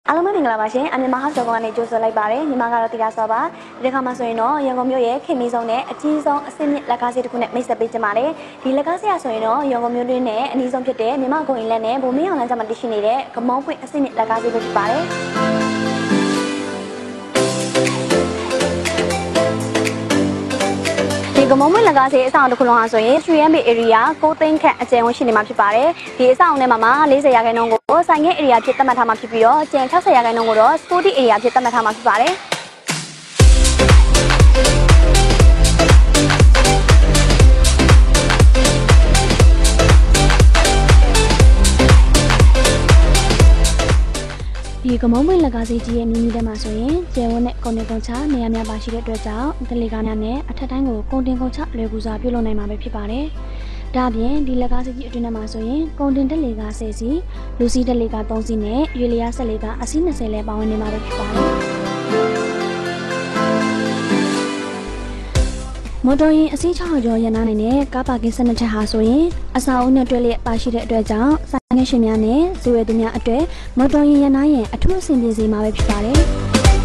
အားလုံးပဲမင်္ဂလာပါရှင်iMyanmarHouse.com ကနေကြိုဆိုလိုက်ပါတယ်ညီမကတော့တီတာဆောပါဒီခါမှာဆိုရင်တော့ရန်ကုန်မြို့ရဲ့ခင်မီဆုံးနဲ့အကြီးဆုံးအဆင့်မြင့်လက်ကားစီးတစ်ခုနဲ့မိတ်ဆက်ပေးကြပါတယ်ဒီလက်ကားစီးရဆိုရင်တော့ရန်ကုန်မြို့တွင်းနဲ့အနီးဆုံးဖြစ်တဲ့မြန်မာကုန်ရင်လက်နဲ့ဗိုလ်မင်းအောင်လမ်းကျမှာတည်ရှိနေတဲ့ဂမုံပွင့်အဆင့်မြင့်လက်ကားစီးပဲဖြစ်ပါတယ်ဒီဂမုံပွင့်လက်ကားစီးအဆောင်တစ်ခုလုံးဟာဆိုရင် 3MB area 6သိန်းခန့်အကျယ်ဝန်းရှိနေမှာဖြစ်ပါတယ်ဒီအဆောင်ထဲမှာ40ရာခိုင်နှုန်းကိုဆိုင်ငယ် area ဖြစ်သတ်မှတ်ထားမှာဖြစ်ပြီးတော့ကျန်60ရာခိုင်နှုန်းကိုတော့ sporty area ဖြစ်သတ်မှတ်ထားမှာဖြစ်ပါတယ်ဒီကမုံပွင့်လက်ကားစီးကြီးရဲ့မြင်းကြီးထဲမှာဆိုရင်ကျယ်ဝန်းတဲ့ကုန်တင်ကုန်ချနေရာများပါရှိတဲ့အတွက်ကြောင့်တလေကားများနဲ့အထက်တိုင်းကိုကုန်တင်ကုန်ချလွယ်ကူစွာပြုလုပ်နိုင်မှာပဲဖြစ်ပါတယ်။ဒါ့အပြင်ဒီလက်ကားစီးကြီးအတွင်းထဲမှာဆိုရင်ကုန်တင်တက်လေကား10စီးလူစီးတက်လေကား3စီးနဲ့ရွေလျားဆက်လေကားအစီး20လဲပါဝင်နေမှာပဲဖြစ်ပါတယ်။မော်တော်ယာဉ်အစီး600ကျော်ရန်နာနိုင်တဲ့ကားပါကင်12ချက်ဟာဆိုရင်အစာအုပ်နဲ့တွဲလျက်ပါရှိတဲ့အတွက်ကြောင့်ဆိုင်ငယ်ရှင်များနဲ့ဇီဝသူများအတွက်မော်တော်ယာဉ်ရန်နာရင်အထူးအဆင်ပြေစေမှာပဲဖြစ်ပါတယ်။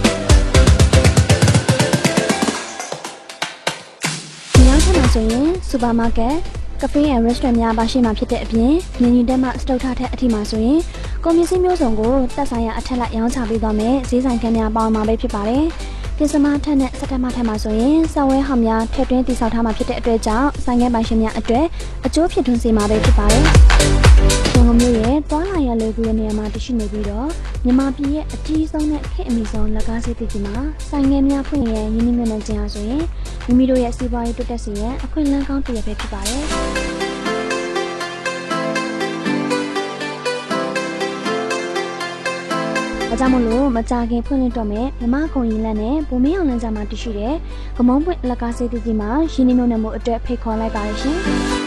ဒီနောက်ထပ်မှာဆိုရင်စူပါမားကတ်ကဖေးand restaurant များပါရှိမှာဖြစ်တဲ့အပြင်မြင်းကြီးတက်မှစတုတ်ထထက်အထိမှာဆိုရင်ကုန်ပစ္စည်းမျိုးစုံကိုတက်ဆိုင်ရာအထက်လိုက်ရောင်းချပေးသွားမယ်ဈေးဆိုင်ခန်းများပေါင်းမှာပဲဖြစ်ပါတယ်။ပစ္စမထက်နဲ့စက်တမထက်မှာဆိုရင်စဝဲဟောင်များထည့်သွင်းတည်ဆောက်ထားမှာဖြစ်တဲ့အတွက်ကြောင့်ဆိုင်ငယ်ပိုင်ရှင်များအတွက်အကျိုးဖြစ်ထွန်းစေမှာပဲဖြစ်ပါတယ်။ရန်ကုန်မြို့ရဲ့တွာလာရလွယ်ကူတဲ့နေရာမှာတရှိနေပြီးတော့မြန်မာပြည်ရဲ့အကြီးဆုံးနဲ့ခေတ်အမီဆုံးလက်ကားစီးတီမှာဆိုင်ငယ်များဖွင့်ရရင်းနှီးမြှုပ်နှံခြင်းအားဆိုရင်မိမိတို့ရဲ့စီးပွားရေးတိုးတက်စေရန်အခွင့်အလမ်းကောင်းတစ်ရပ်ပဲဖြစ်ပါတယ်။ဒါကြောင့်မလို့မကြခင်ဖွင့်လှစ်တော့မယ်မြမကုန်ရင်လက်နဲ့ဗိုလ်မင်းအောင်လမ်းကျမှာတည်ရှိတဲ့ဂမုံပွင့်လက်ကားစီးတီမှာရင်းနှီးမြှုပ်နှံမှုအတွက်ဖိတ်ခေါ်လိုက်ပါရရှင်။